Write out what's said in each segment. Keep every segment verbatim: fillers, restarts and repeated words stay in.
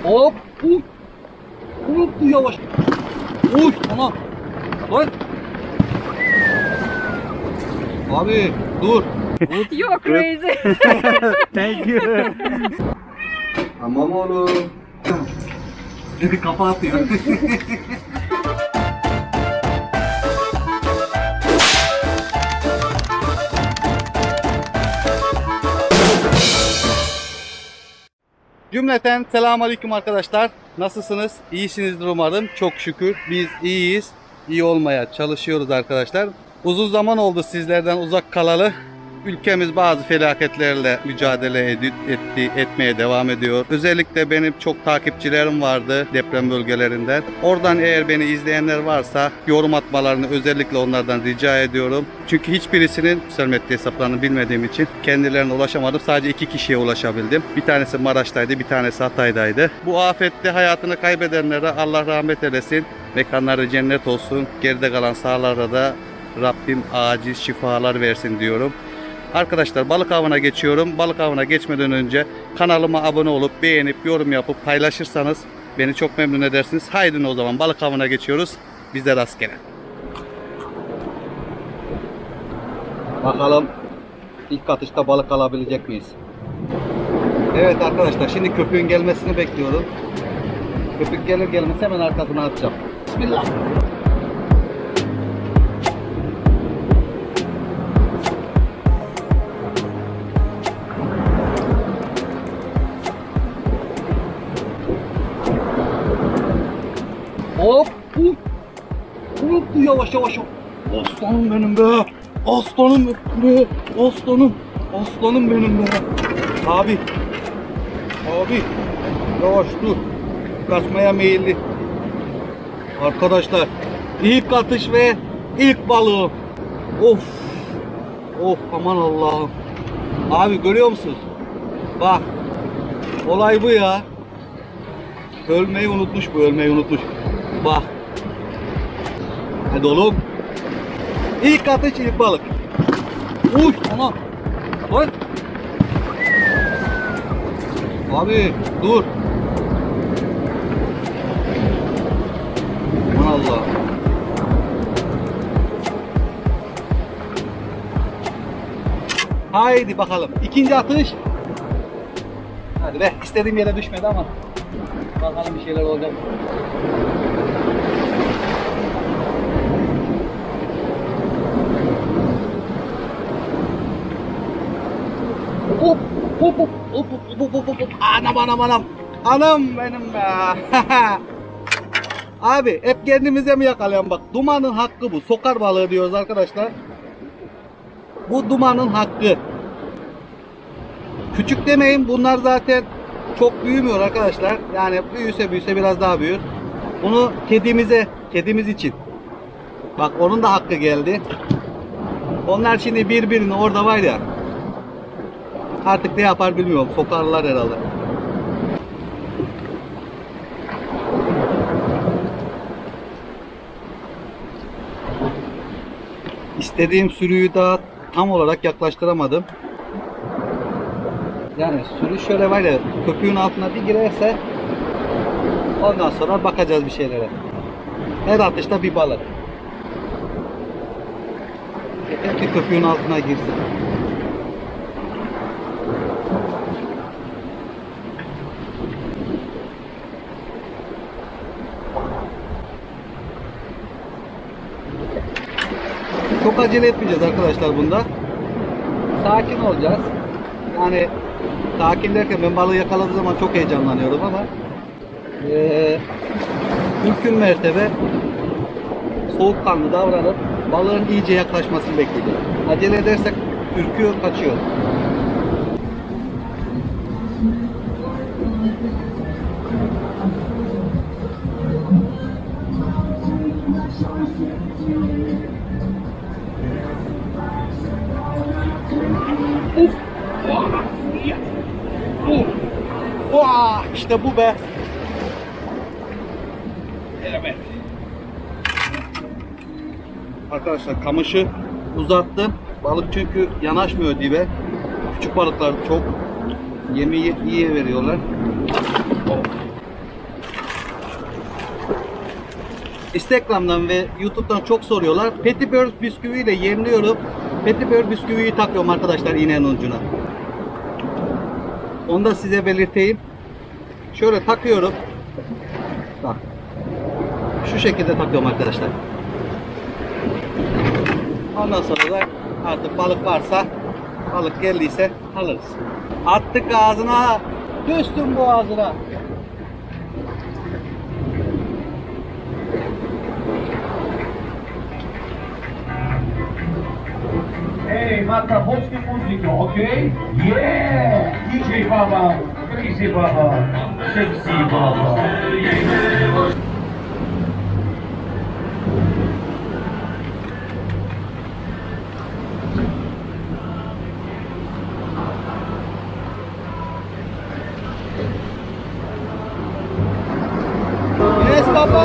Hop. Uy. Uy yavaş. Uy ana. Lan. Abi dur. You're crazy. Thank you. Tamam oğlum. Dedi kafa atıyor. Cümleten selamünaleyküm arkadaşlar. Nasılsınız? İyisinizdir umarım. Çok şükür biz iyiyiz. İyi olmaya çalışıyoruz arkadaşlar. Uzun zaman oldu sizlerden uzak kalalı. Ülkemiz bazı felaketlerle mücadele ed etti, etmeye devam ediyor. Özellikle benim çok takipçilerim vardı deprem bölgelerinden. Oradan eğer beni izleyenler varsa yorum atmalarını özellikle onlardan rica ediyorum. Çünkü hiçbirisinin sosyal medya hesaplarını bilmediğim için kendilerine ulaşamadım. Sadece iki kişiye ulaşabildim. Bir tanesi Maraş'taydı, bir tanesi Hatay'daydı. Bu afette hayatını kaybedenlere Allah rahmet eylesin. Mekanları cennet olsun. Geride kalan sağlara da Rabbim acil şifalar versin diyorum. Arkadaşlar balık avına geçiyorum. Balık avına geçmeden önce kanalıma abone olup beğenip yorum yapıp paylaşırsanız beni çok memnun edersiniz. Haydi o zaman balık avına geçiyoruz. Bize rastgele. Bakalım ilk atışta balık alabilecek miyiz? Evet arkadaşlar şimdi köpüğün gelmesini bekliyorum. Köpük gelir gelmez hemen arkasına atacağım. Bismillah. Hop! Hop! Hop! Yavaş yavaş yavaş! Aslanım benim be! Aslanım be! Aslanım! Aslanım benim be! Abi! Abi! Yavaş dur! Kaçmaya meyilli. Arkadaşlar ilk atış ve ilk balığım. Of! Of aman Allah'ım! Abi görüyor musunuz? Bak! Olay bu ya! Ölmeyi unutmuş bu, ölmeyi unutmuş. Bak. Hadi oğlum. İlk atış ilk balık. Uy ana. Bak. Abi dur. Aman Allah. Haydi bakalım. İkinci atış. Hadi be. İstediğim yere düşmedi ama. Bakalım bir şeyler olacak. Hop hop hop hop hop hop hop hop. Anam anam anam. Anam benim be. Abi hep kendimize mi yakalayan bak. Dumanın hakkı bu. Sokar balığı diyoruz arkadaşlar. Bu dumanın hakkı. Küçük demeyin. Bunlar zaten çok büyümüyor arkadaşlar. Yani büyüse büyüse biraz daha büyür. Bunu kedimize, kedimiz için. Bak onun da hakkı geldi. Onlar şimdi birbirini orada var ya. Artık ne yapar bilmiyorum. Sokarlar herhalde. İstediğim sürüyü daha tam olarak yaklaştıramadım. Yani sürü şöyle var ya, köpüğün altına bir girerse ondan sonra bakacağız bir şeylere. Her atışta bir balık. Yeter ki köpüğün altına girsin. Çok acele etmeyeceğiz arkadaşlar bunda. Sakin olacağız. Yani sakin derken ben balığı yakaladığı zaman çok heyecanlanıyorum ama ee, mümkün mertebe soğukkanlı davranıp balığın iyice yaklaşmasını bekleyeceğiz. Acele edersek ürküyor, kaçıyor. Uf. Uf. Vah, işte bu be. Evet. Arkadaşlar kamışı uzattım. Balık çünkü yanaşmıyor dibe. Küçük balıklar çok yemeği iyi veriyorlar. Instagram'dan ve YouTube'dan çok soruyorlar. Petibör bisküviyle yemliyorum. Petibör bisküviyi takıyorum arkadaşlar iğnenin ucuna. Onu da size belirteyim. Şöyle takıyorum. Bak. Şu şekilde takıyorum arkadaşlar. Ondan sonra da artık balık varsa, balık geldiyse alırız. Attık ağzına, düştüm boğazına. Hey, Marta, hoş bir müzik, okay? Yeah! D J Baba, Crazy Baba, Sexy Baba. Yes baba!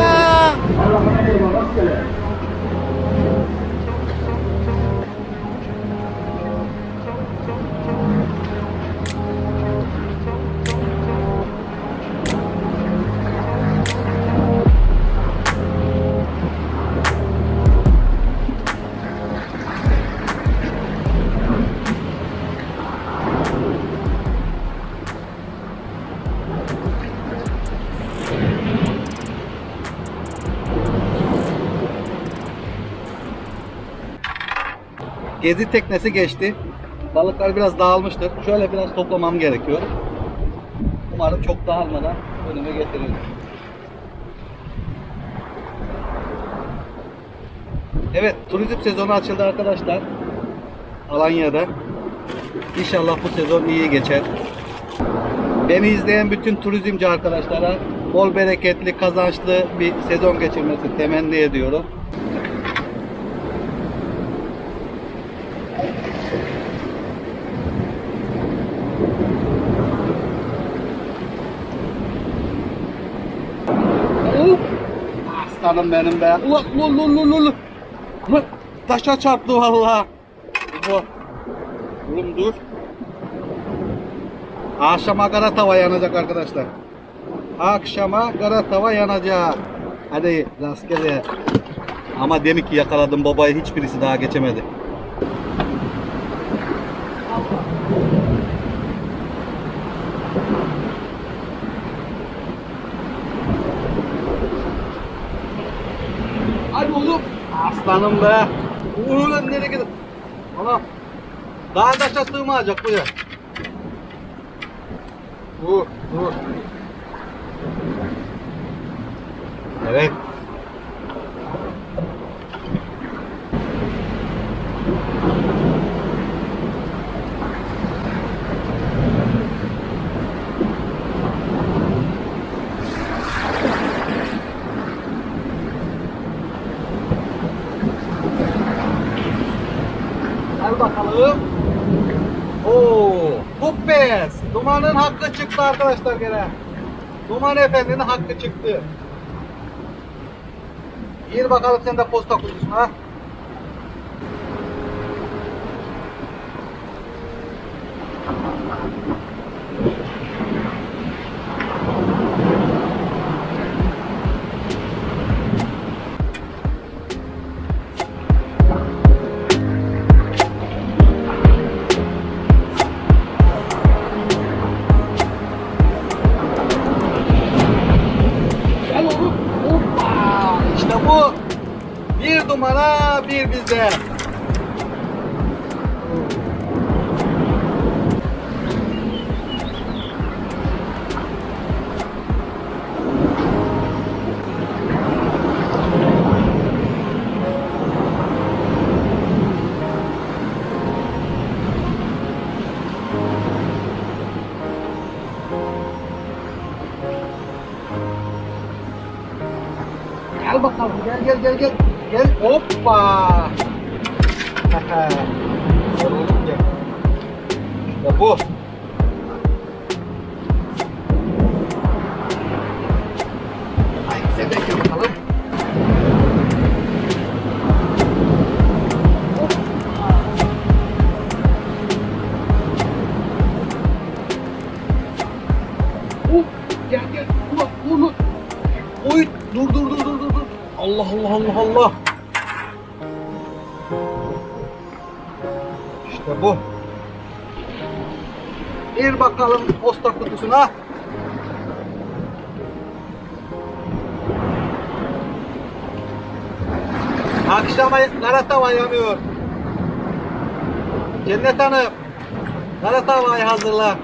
Gezi teknesi geçti. Balıklar biraz dağılmıştır. Şöyle biraz toplamam gerekiyor. Umarım çok dağılmadan önüme getiririm. Evet, turizm sezonu açıldı arkadaşlar. Alanya'da. İnşallah bu sezon iyi geçer. Beni izleyen bütün turizmci arkadaşlara bol bereketli, kazançlı bir sezon geçirmesini temenni ediyorum. Aslanım benim be. Ulan ulan ulan ulan. Ulan taşa çarptı vallahi. Bu. Oğlum dur. Akşama kara tava yanacak arkadaşlar. Akşama kara tava yanacak. Hadi rastgele. Ama demek ki yakaladım babayı, hiçbirisi daha geçemedi. Hadi oğlum. Aslanım be. Ulan nereye gidiyor? Ana. Daha taşa sığmayacak bu ya. Dur, dur. Evet. Hadi bakalım. Oo, Kuppes. Dumanın hakkı çıktı arkadaşlar gene. Duman efendinin hakkı çıktı. Gir bakalım sen de posta kutusuna. Gel oğlum. Hoppa. İşte bu. Bir dumana bir bize. Gel bakalım, gel gel gel gel. Gel, hoppa. Gel oğlum gel. İşte bu. Haydi sen de gel bakalım. Hop, gel gel. Ulan, ulan. Oy, dur dur dur dur dur. Allah Allah Allah Allah. İşte bu. Bir bakalım posta kutusuna. Akşama kara tava yanıyor. Cennet Hanım, kara tavayı hazırla.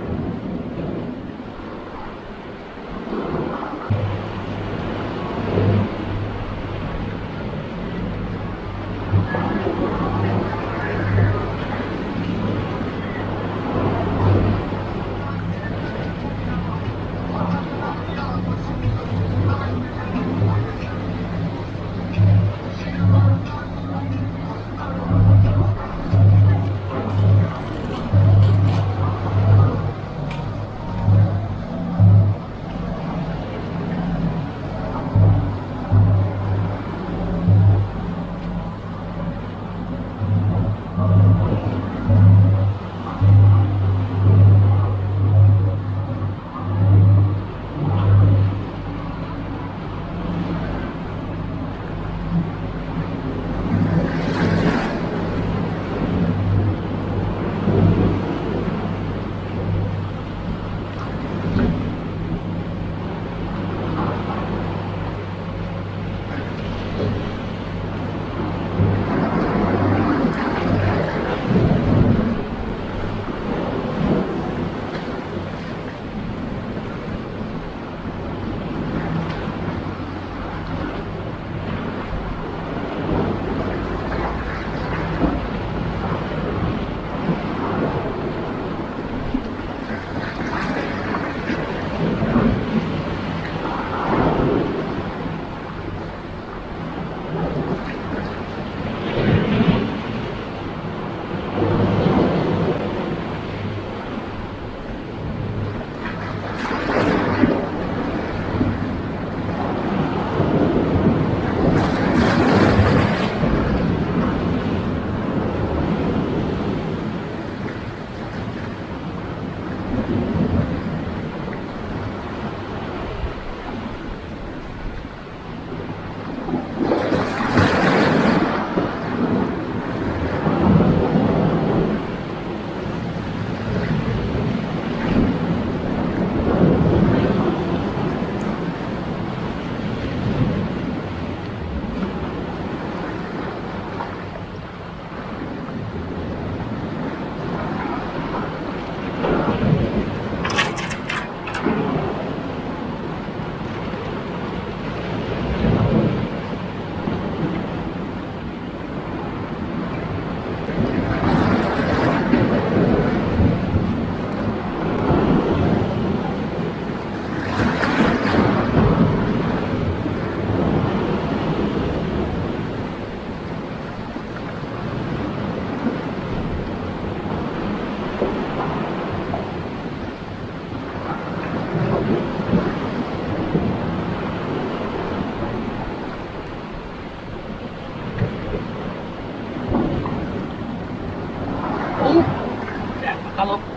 bakalım.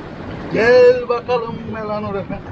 Gel bakalım Melanur efendim.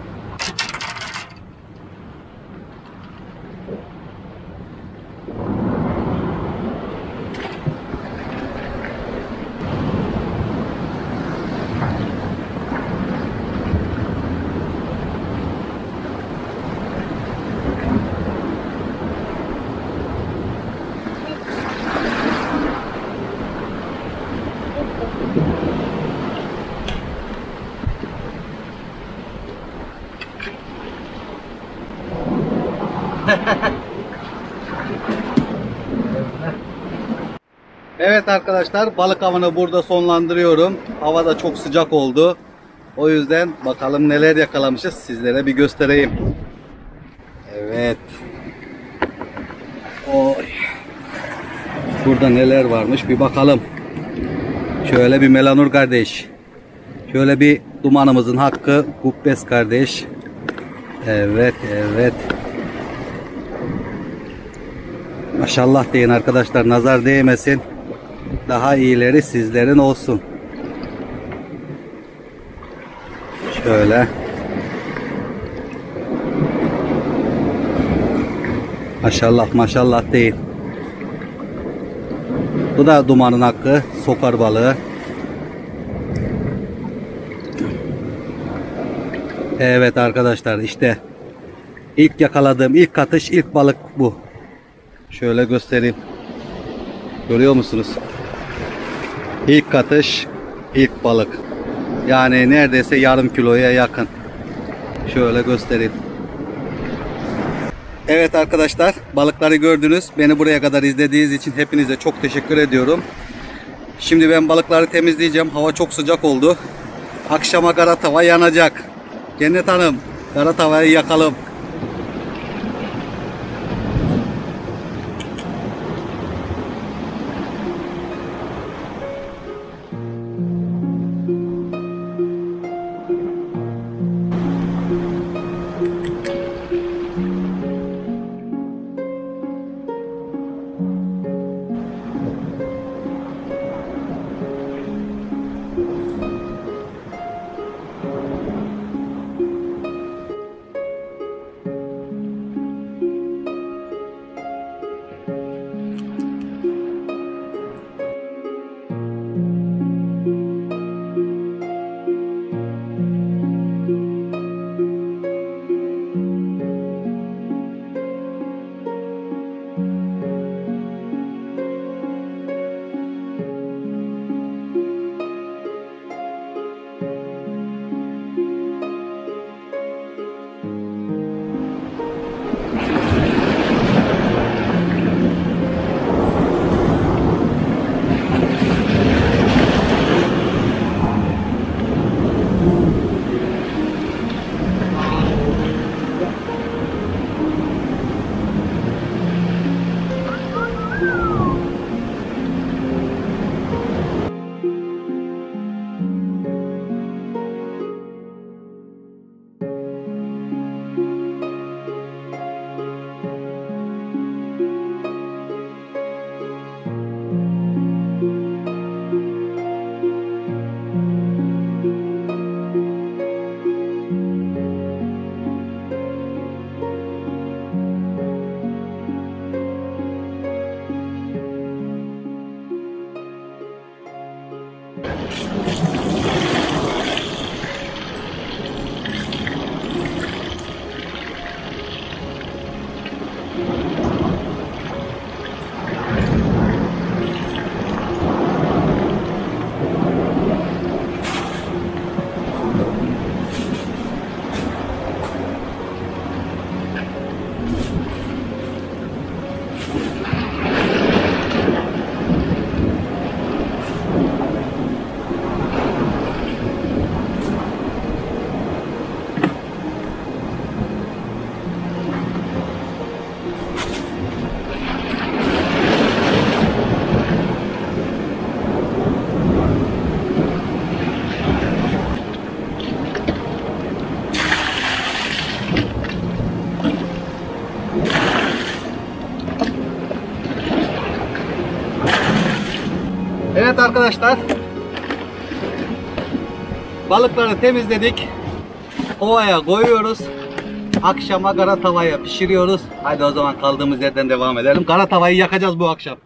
Evet arkadaşlar, balık avını burada sonlandırıyorum. Hava da çok sıcak oldu. O yüzden bakalım neler yakalamışız, sizlere bir göstereyim. Evet. Oy. Burada neler varmış bir bakalım. Şöyle bir Melanur kardeş. Şöyle bir dumanımızın hakkı Gubbes kardeş. Evet, evet. Maşallah deyin arkadaşlar, nazar değmesin. Daha iyileri sizlerin olsun. Şöyle. Maşallah maşallah değil. Bu da dumanın hakkı. Sokar balığı. Evet arkadaşlar, işte ilk yakaladığım ilk katış, ilk balık bu. Şöyle göstereyim. Görüyor musunuz? İlk katış, ilk balık. Yani neredeyse yarım kiloya yakın. Şöyle göstereyim. Evet arkadaşlar, balıkları gördünüz. Beni buraya kadar izlediğiniz için hepinize çok teşekkür ediyorum. Şimdi ben balıkları temizleyeceğim. Hava çok sıcak oldu. Akşama kara tava yanacak. Cennet Hanım, kara tavayı yakalım. Evet arkadaşlar, balıkları temizledik, ovaya koyuyoruz, akşama kara tavaya pişiriyoruz. Hadi o zaman kaldığımız yerden devam edelim. Kara tavayı yakacağız bu akşam.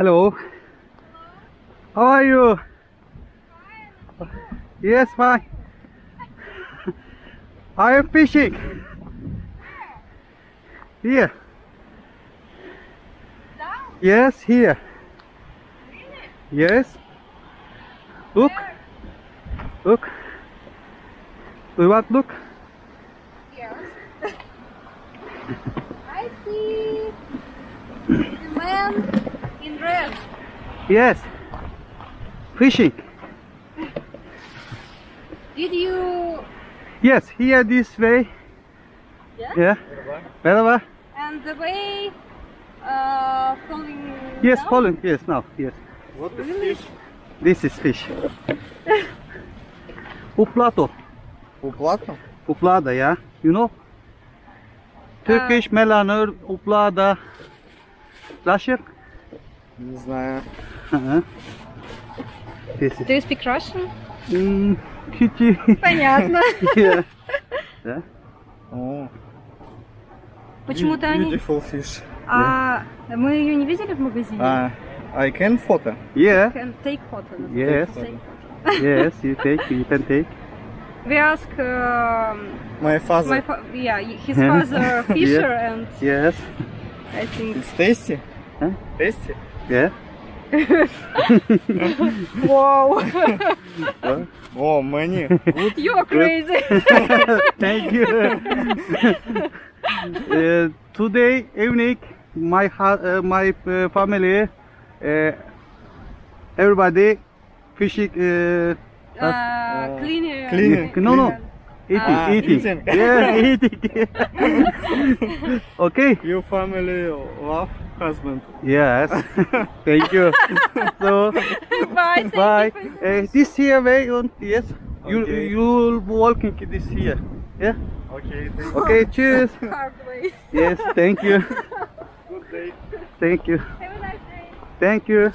Hello. How are you? Yes, fine. I am fishing. Here. Yes, here. Yes. Look. Look. Do you want to look? Yes. I see the man in red. Yes. Fishing. Did you? Yes, here this way. Yes. Yeah. Merhaba. And the way uh, falling. Yes, down? falling. Yes, now. Yes. What is Really? fish? This is fish. Uplato. Уплата? Uplada, yeah. You know? Turkish, Melanur, Uplada. Russian? Не знаю. Uh-huh. This is. Do you speak Russian? Mm, kitty. Понятно. Yeah. Yeah. О, Почему-то они. beautiful fish. А мы ее не видели в магазине? А, I can photo. Yeah. Can take photo. Yes. Take photo. Yes, you take, you can take. We ask um, My father. my fa yeah his father fisher and Yes. I think It's tasty? Huh? Tasty? Yeah. wow Oh, many. Good. you're crazy. Thank you. uh, today evening, my ha uh, my uh, family, uh, everybody fishing. Uh, uh, cleaning. Cleaning. no, no, eating, Ah, eating. eating. Yeah, eating. Okay. Your family love husband. Yes. Thank you. So Bye. Thank bye. you for- Uh, this here way on. Yes. You Okay. you'll walking this here. Yeah. Okay, thank Okay. Cheers. Hard way. Yes. Thank you. Good day. Thank you. Have a nice day. Thank you.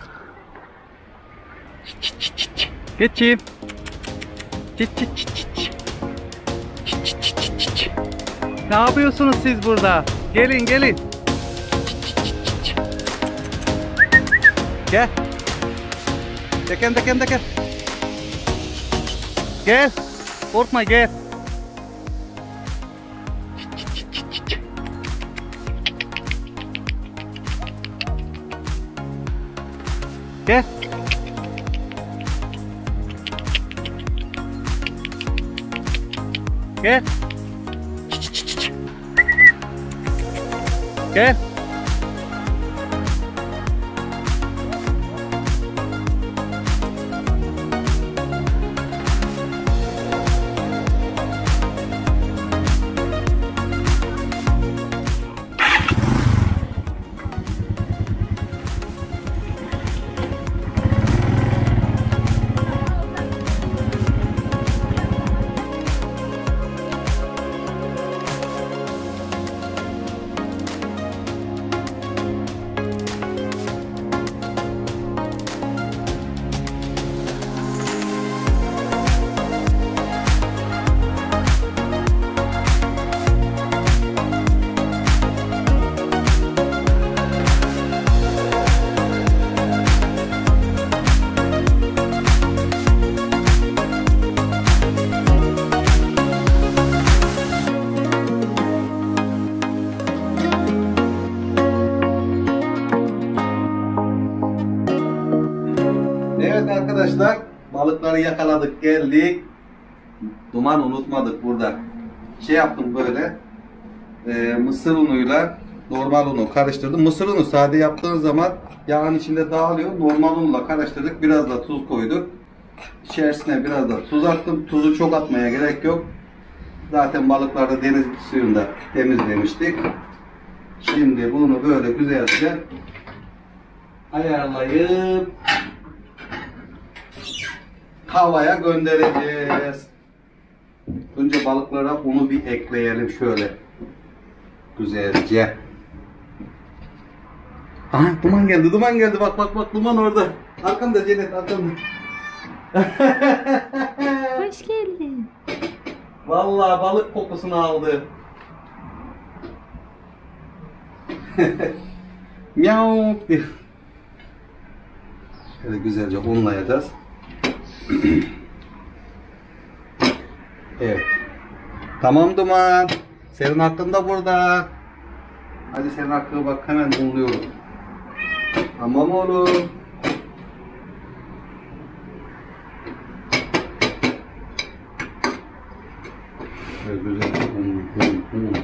Geçeyim. Ne yapıyorsunuz siz burada? Gelin gelin. Gel. Tekem tekem tekem. Gel. Korkma gel. Gel. Gel. Gel. Evet arkadaşlar, balıkları yakaladık, geldik. Duman unutmadık burada. Şey yaptım böyle, e, mısır unuyla normal unu karıştırdım. Mısır unu sade yaptığınız zaman yağın içinde dağılıyor. Normal unla karıştırdık, biraz da tuz koyduk. İçerisine biraz da tuz attım. Tuzu çok atmaya gerek yok. Zaten balıkları deniz suyunda temizlemiştik. Şimdi bunu böyle güzelce ayarlayıp tavaya göndereceğiz. Önce balıklara unu bir ekleyelim şöyle. Güzelce. Aha duman geldi, duman geldi. Bak bak bak, duman orada. Arkamda Cennet, arkamda. Hoş geldin. Vallahi balık kokusunu aldı. Miau. Şöyle güzelce unlayacağız. Evet. Tamam Duman. Senin hakkın da burada. Hadi senin hakkına bak, hemen unluyorum. Tamam oğlum. Şöyle güzelce un, un, un.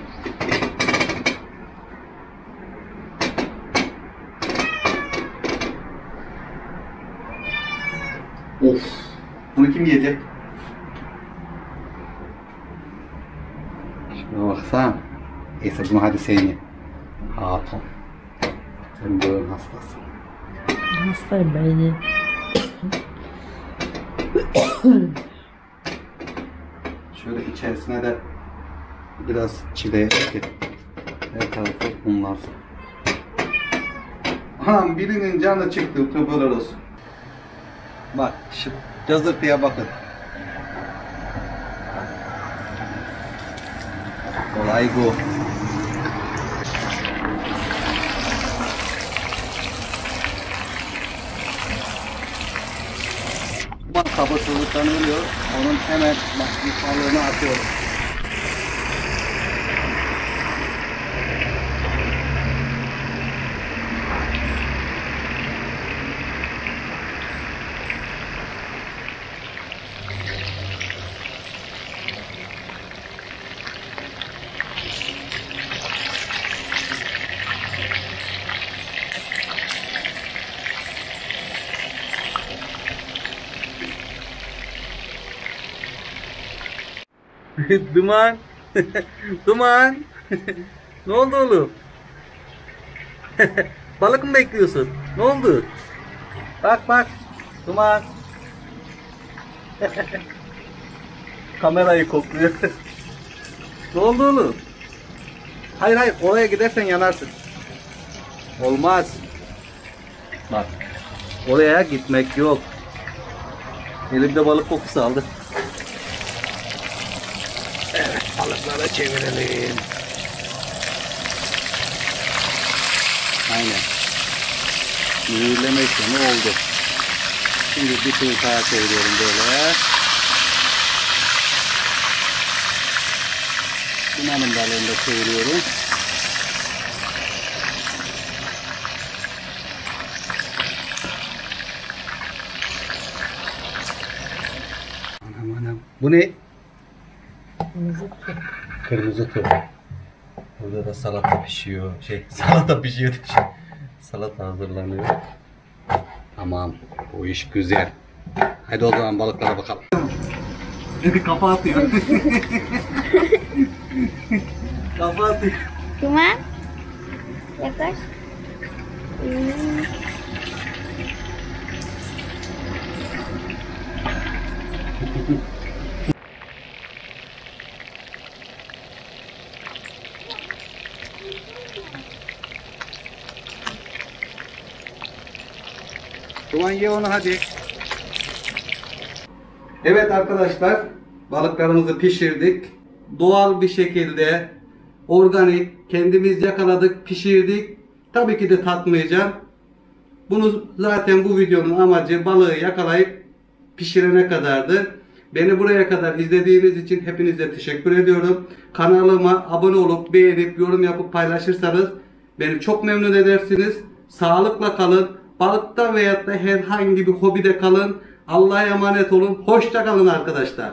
Of. Bunu kim yiyecek? Şuna baksana. Neyse bunu hadi sen ye. Hatun. Sen böyle hastasın. Hastayım ben yine. Şöyle içerisine de biraz çile ekledim. Her tarafı unlarsın. Anam birinin canı çıktı, tövbeler olsun. Bak şu cızırtıya bakın. Olay bu. Bak sabırsızlıktan ölüyor. Onun hemen bak balığını atıyorum. Duman. Duman. Ne oldu oğlum? Balık mı bekliyorsun? Ne oldu? Bak bak. Duman. Kamerayı kokluyor. Ne oldu oğlum? Hayır hayır, oraya gidersen yanarsın. Olmaz. Bak. Oraya gitmek yok. Elimde balık kokusu aldı. Evet, balıklara çevirelim. Aynen. Mühürleme işlemi oldu. Şimdi bir tur daha çeviriyorum böyle. Dumanın balığını da çeviriyorum. Anam anam. Bu ne? Kırmızı tüp. Kırmızı tüp. Burada da salata pişiyor. Şey, salata pişiyor. Salata hazırlanıyor. Tamam, bu iş güzel. Hadi o zaman balıklara bakalım. Dedi kafa atıyor. Kafa atıyor. Duman. Yaklaş. Hmm. Duman ye onu hadi. Evet arkadaşlar, balıklarımızı pişirdik. Doğal bir şekilde, organik, kendimiz yakaladık, pişirdik. Tabii ki de tatmayacağım. Bunu zaten bu videonun amacı balığı yakalayıp pişirene kadardı. Beni buraya kadar izlediğiniz için hepinize teşekkür ediyorum. Kanalıma abone olup beğenip yorum yapıp paylaşırsanız beni çok memnun edersiniz. Sağlıkla kalın. Balıkta veyahut da herhangi bir hobide kalın. Allah'a emanet olun. Hoşça kalın arkadaşlar.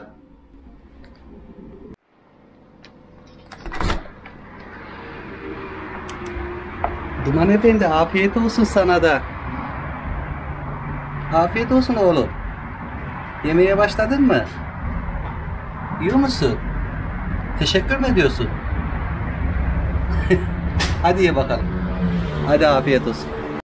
Duman Efendi, afiyet olsun sana da. Afiyet olsun oğlum. Yemeğe başladın mı? Yiyor musun? Teşekkür mü ediyorsun? Hadi ye bakalım. Hadi afiyet olsun.